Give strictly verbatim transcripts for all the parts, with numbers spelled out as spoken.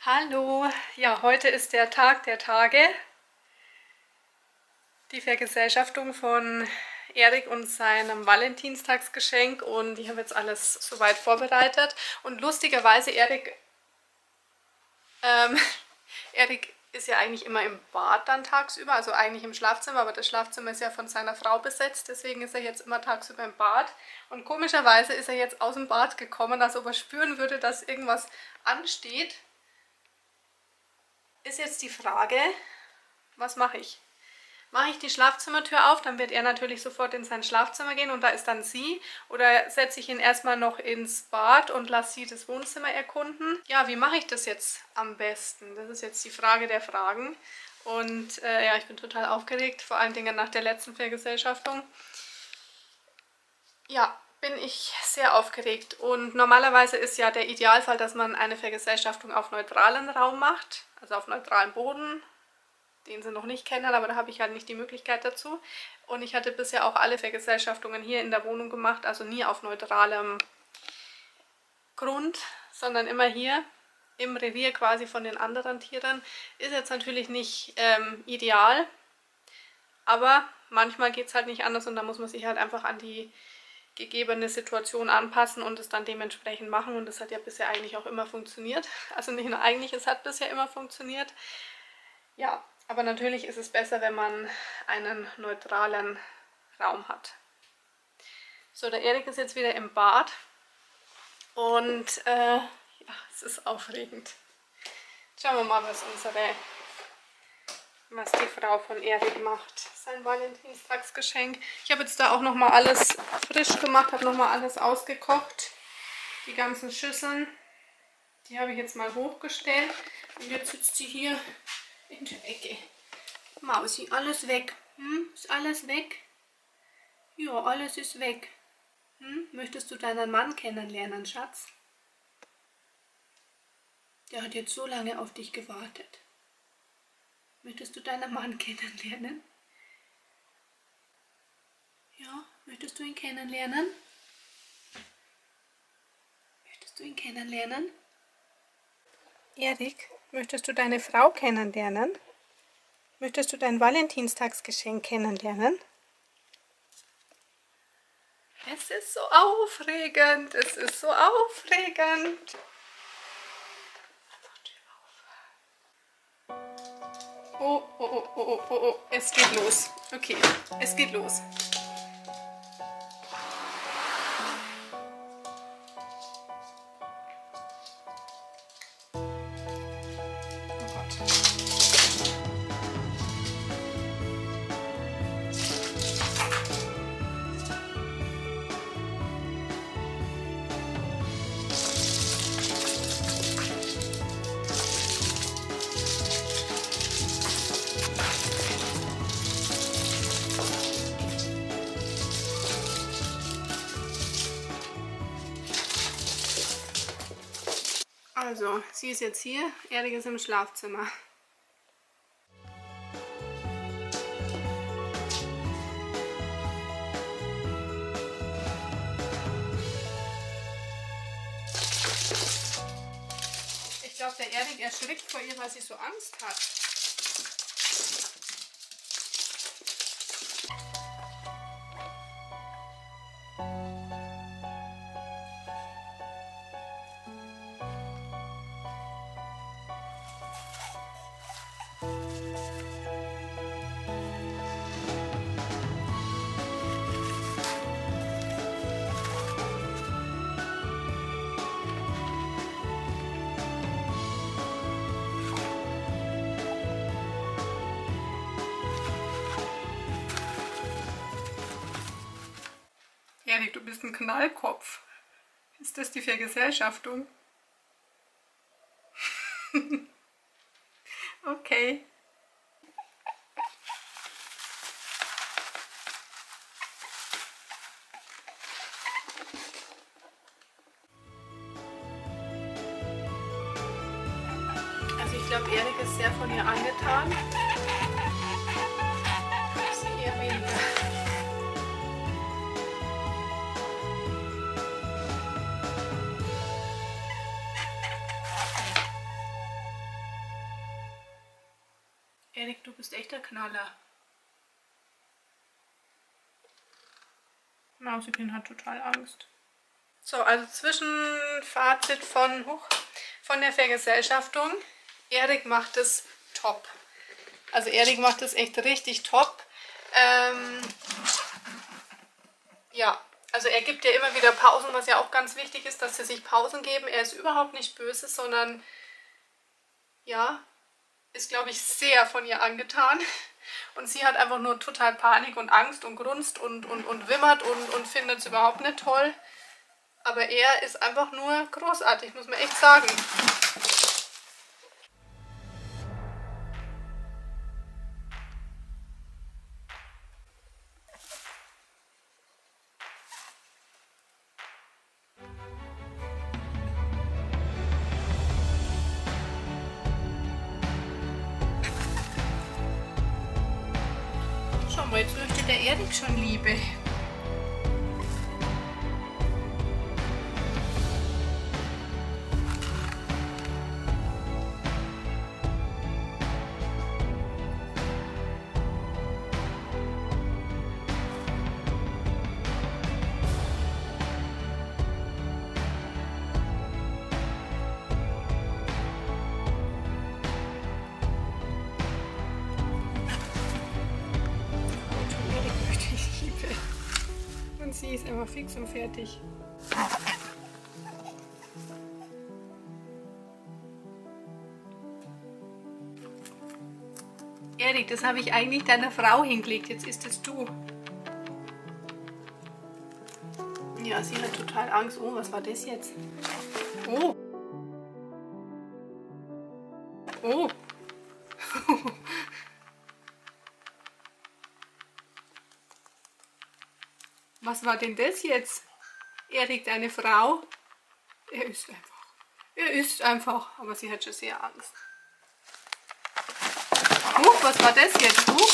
Hallo, ja, heute ist der Tag der Tage, die Vergesellschaftung von Erik und seinem Valentinstagsgeschenk, und ich habe jetzt alles soweit vorbereitet. Und lustigerweise, Erik, ähm, Erik ist ja eigentlich immer im Bad dann tagsüber, also eigentlich im Schlafzimmer, aber das Schlafzimmer ist ja von seiner Frau besetzt, deswegen ist er jetzt immer tagsüber im Bad. Und komischerweise ist er jetzt aus dem Bad gekommen, als ob er spüren würde, dass irgendwas ansteht. Ist jetzt die Frage, was mache ich? Mache ich die Schlafzimmertür auf, dann wird er natürlich sofort in sein Schlafzimmer gehen und da ist dann sie. Oder setze ich ihn erstmal noch ins Bad und lasse sie das Wohnzimmer erkunden. Ja, wie mache ich das jetzt am besten? Das ist jetzt die Frage der Fragen. Und äh, ja, ich bin total aufgeregt, vor allen Dingen nach der letzten Vergesellschaftung. Ja, bin ich sehr aufgeregt. Und normalerweise ist ja der Idealfall, dass man eine Vergesellschaftung auf neutralen Raum macht, also auf neutralem Boden, den sie noch nicht kennen, aber da habe ich halt nicht die Möglichkeit dazu. Und ich hatte bisher auch alle Vergesellschaftungen hier in der Wohnung gemacht, also nie auf neutralem Grund, sondern immer hier im Revier quasi von den anderen Tieren. Ist jetzt natürlich nicht ähm, ideal, aber manchmal geht es halt nicht anders und da muss man sich halt einfach an die gegebene Situation anpassen und es dann dementsprechend machen, und das hat ja bisher eigentlich auch immer funktioniert. Also nicht nur eigentlich, es hat bisher immer funktioniert. Ja, aber natürlich ist es besser, wenn man einen neutralen Raum hat. So, der Erik ist jetzt wieder im Bad und äh, ja, es ist aufregend. Schauen wir mal, was unsere, was die Frau von Erik macht. Sein Valentinstagsgeschenk. Ich habe jetzt da auch nochmal alles frisch gemacht, habe nochmal alles ausgekocht. Die ganzen Schüsseln, die habe ich jetzt mal hochgestellt. Und jetzt sitzt sie hier in der Ecke. Mausi, alles weg. Hm? Ist alles weg? Ja, alles ist weg. Hm? Möchtest du deinen Mann kennenlernen, Schatz? Der hat jetzt so lange auf dich gewartet. Möchtest du deinen Mann kennenlernen? Ja, möchtest du ihn kennenlernen? Möchtest du ihn kennenlernen? Erik, möchtest du deine Frau kennenlernen? Möchtest du dein Valentinstagsgeschenk kennenlernen? Es ist so aufregend, es ist so aufregend. Oh, oh, oh, oh, oh, oh, oh, es geht los. Okay, es geht los. Also, sie ist jetzt hier, Erik ist im Schlafzimmer. Ich glaube, der Erik erschrickt vor ihr, weil sie so Angst hat. Erik, du bist ein Knallkopf. Ist das die Vergesellschaftung? Okay. Also ich glaube, Erik ist sehr von ihr angetan. Sie eher weniger. Erik, du bist echt der Knaller. Mausekin hat total Angst. So, also Zwischenfazit von, huch, von der Vergesellschaftung. Erik macht es top. Also Erik macht es echt richtig top. Ähm, ja, also er gibt ja immer wieder Pausen, was ja auch ganz wichtig ist, dass sie sich Pausen geben. Er ist überhaupt nicht böse, sondern ja, ist, glaube ich, sehr von ihr angetan. Und sie hat einfach nur total Panik und Angst und grunzt und, und, und wimmert und, und findet es überhaupt nicht toll. Aber er ist einfach nur großartig, muss man echt sagen. Schau mal, jetzt möchte der Erik schon Liebe. Sie ist immer fix und fertig. Erik, das habe ich eigentlich deiner Frau hingelegt. Jetzt ist es du. Ja, sie hat total Angst. Oh, was war das jetzt? Oh. Oh. Was war denn das jetzt? Erik, deine Frau? Er isst einfach. Er isst einfach. Aber sie hat schon sehr Angst. Huch, was war das jetzt? Huch.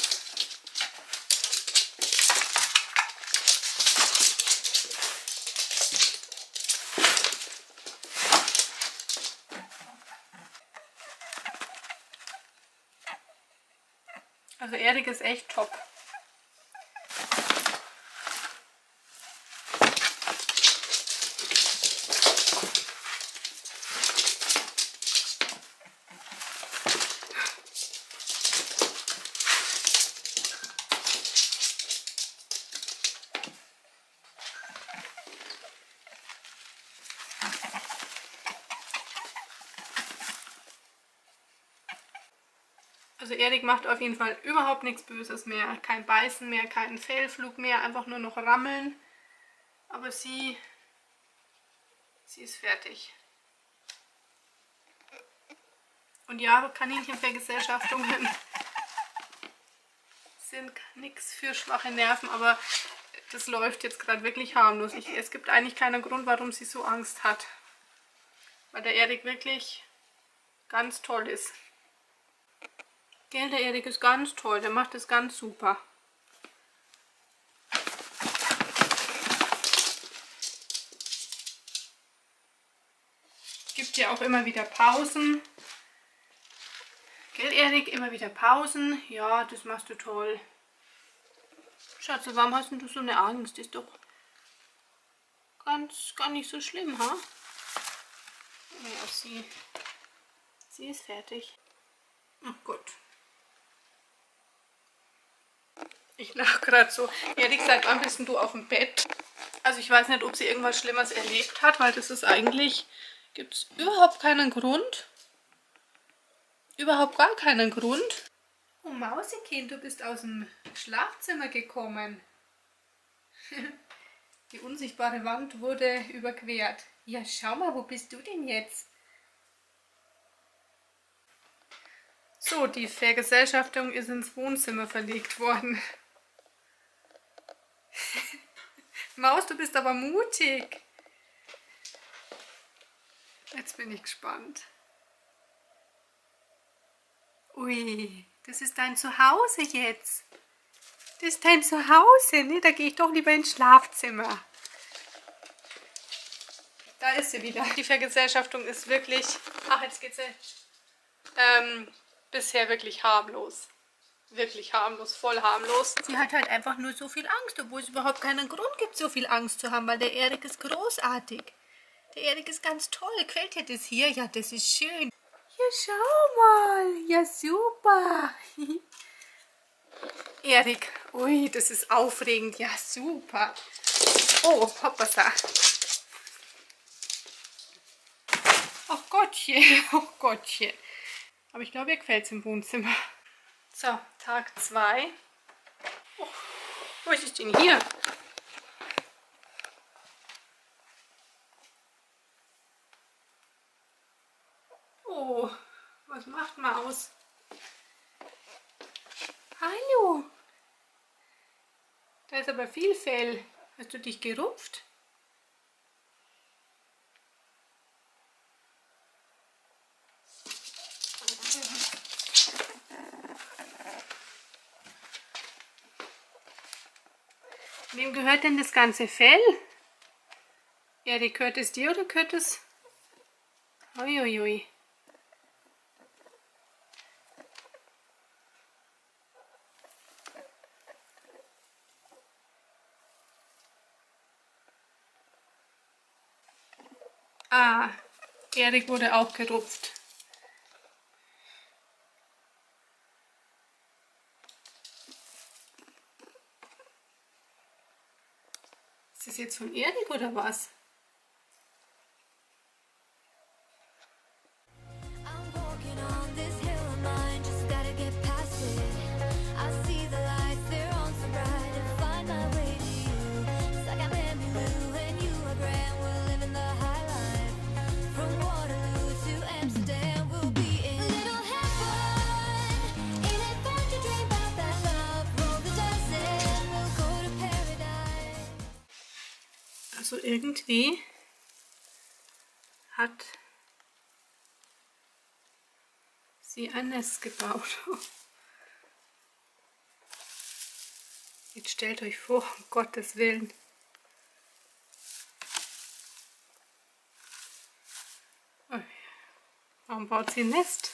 Also Erik ist echt top. Also Erik macht auf jeden Fall überhaupt nichts Böses mehr. Kein Beißen mehr, keinen Fellflug mehr, einfach nur noch rammeln. Aber sie, sie ist fertig. Und ja, Kaninchenvergesellschaftungen sind nichts für schwache Nerven, aber das läuft jetzt gerade wirklich harmlos. Ich, es gibt eigentlich keinen Grund, warum sie so Angst hat. Weil der Erik wirklich ganz toll ist. Gell, der Erik ist ganz toll, der macht das ganz super. Gibt ja auch immer wieder Pausen. Gell, Erik, immer wieder Pausen. Ja, das machst du toll. Schatz, warum hast du so eine Angst? Ist doch ganz, gar nicht so schlimm, ha? Ja, sie, sie ist fertig. Ach gut. Ich lache gerade so. Erik, seit wann bist du auf dem Bett? Also ich weiß nicht, ob sie irgendwas Schlimmes erlebt hat, weil das ist eigentlich, gibt es überhaupt keinen Grund. Überhaupt gar keinen Grund. Oh Mausekind, du bist aus dem Schlafzimmer gekommen. Die unsichtbare Wand wurde überquert. Ja, schau mal, wo bist du denn jetzt? So, die Vergesellschaftung ist ins Wohnzimmer verlegt worden. Maus, du bist aber mutig. Jetzt bin ich gespannt. Ui, das ist dein Zuhause jetzt. Das ist dein Zuhause, ne? Da gehe ich doch lieber ins Schlafzimmer. Da ist sie wieder. Die Vergesellschaftung ist wirklich... Ach, jetzt geht sie... Ähm, bisher wirklich harmlos. Wirklich harmlos, voll harmlos. Sie hat halt einfach nur so viel Angst, obwohl es überhaupt keinen Grund gibt, so viel Angst zu haben, weil der Erik ist großartig. Der Erik ist ganz toll. Quält dir das hier? Ja, das ist schön. Ja, schau mal. Ja, super. Erik, ui, das ist aufregend. Ja, super. Oh, hoppasa. Oh Gottchen, oh Gottchen. Aber ich glaube, ihr quält es im Wohnzimmer. So, Tag zwei. Oh, was ist denn hier? Oh, was macht Maus? Hallo. Da ist aber viel Fell. Hast du dich gerupft? Wem gehört denn das ganze Fell? Erik, gehört es dir oder gehört es... Uiuiui. Ah, Erik wurde auch gerupft. Ist das jetzt von Erik oder was? Also irgendwie hat sie ein Nest gebaut. Jetzt stellt euch vor, um Gottes Willen. Warum baut sie ein Nest?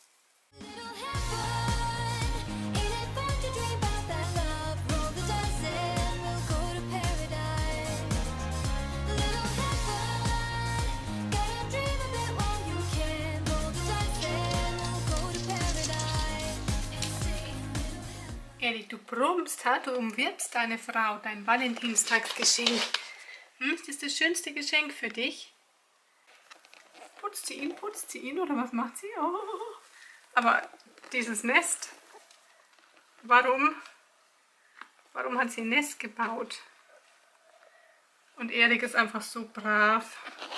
Erik, du brummst, ha? Du umwirbst deine Frau, dein Valentinstagsgeschenk. Hm, ist das das schönste Geschenk für dich? Putzt sie ihn, putzt sie ihn oder was macht sie? Oh. Aber dieses Nest, warum, warum hat sie ein Nest gebaut? Und Erik ist einfach so brav.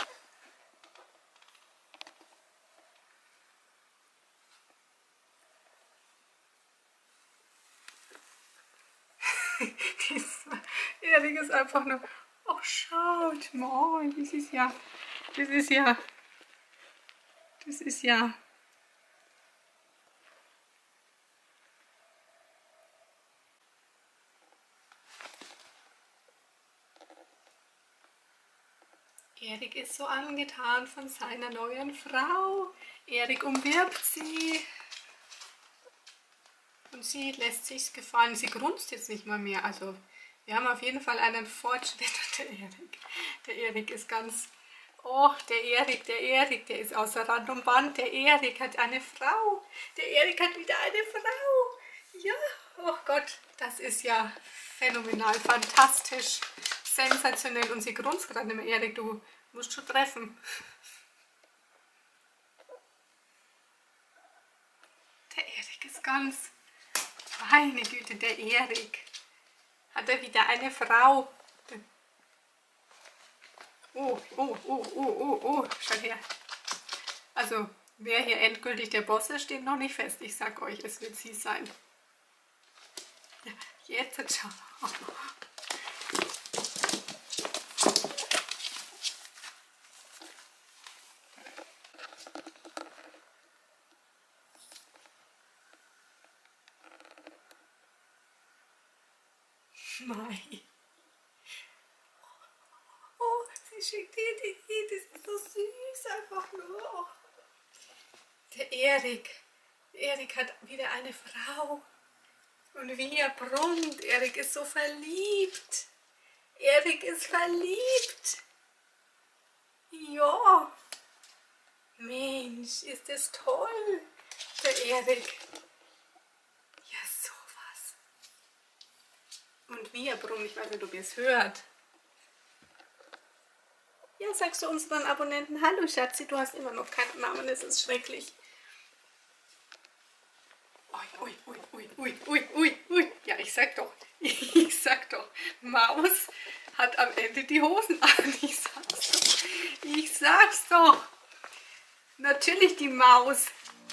Erik ist einfach nur, oh schaut mal, das ist ja, das ist ja, das ist ja. Erik ist so angetan von seiner neuen Frau. Erik umwirbt sie. Und sie lässt sich's gefallen. Sie grunzt jetzt nicht mal mehr. Also wir haben auf jeden Fall einen Fortschritt. Der Erik, der Erik ist ganz... Oh, der Erik, der Erik, der ist außer Rand und Band. Der Erik hat eine Frau. Der Erik hat wieder eine Frau. Ja, oh Gott, das ist ja phänomenal, fantastisch, sensationell. Und sie grunzt gerade nicht mehr. Erik, du musst schon treffen. Der Erik ist ganz... Meine Güte, der Erik. Hat er wieder eine Frau. Oh, oh, oh, oh, oh, oh, schau her. Also, wer hier endgültig der Boss ist, steht noch nicht fest. Ich sag euch, es wird sie sein. Ja, jetzt schau. Mai. Oh, sie schickt dir die, das ist so süß, einfach nur. Der Erik, Erik hat wieder eine Frau. Und wie er brummt. Erik ist so verliebt. Erik ist verliebt. Ja. Mensch, ist das toll. Der Erik. Ja, sowas. Und wie er brummt. Ich weiß nicht, ob ihr es hört. Ja, sagst du unseren Abonnenten, hallo Schatzi, du hast immer noch keinen Namen, das ist schrecklich. Ui, ui, ui, ui, ui, ui, ui. Ja, ich sag doch, ich sag doch, Maus hat am Ende die Hosen an. Ich sag's doch, ich sag's doch. Natürlich die Maus.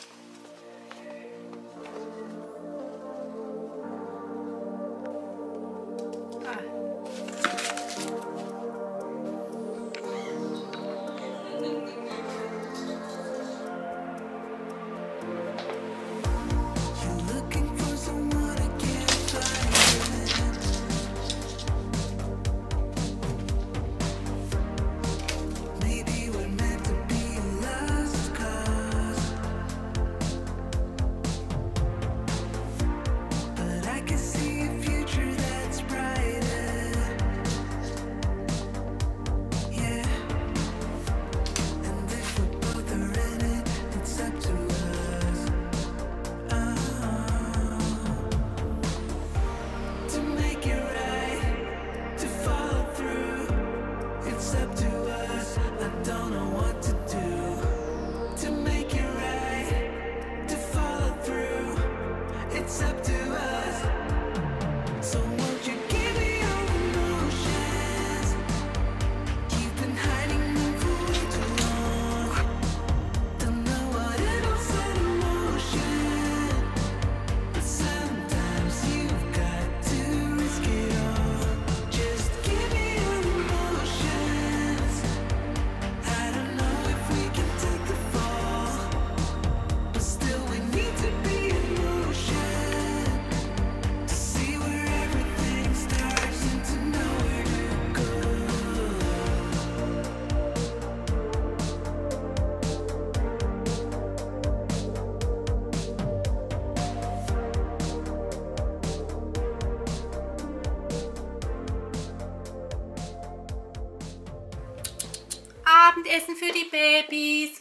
Abendessen für die Babys.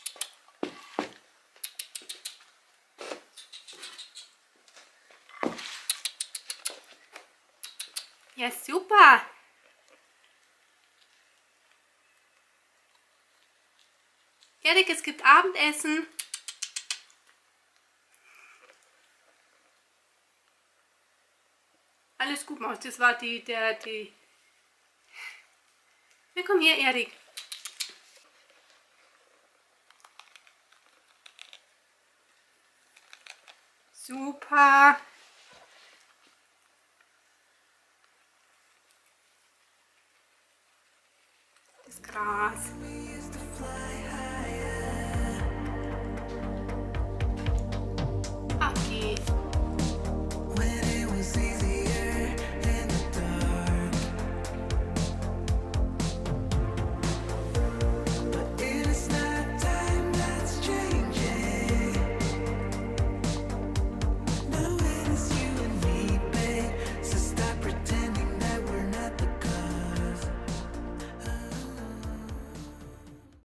Ja, super. Erik, es gibt Abendessen. Alles gut, Maus. Das war die, der, die... Na, komm her, Erik. Super.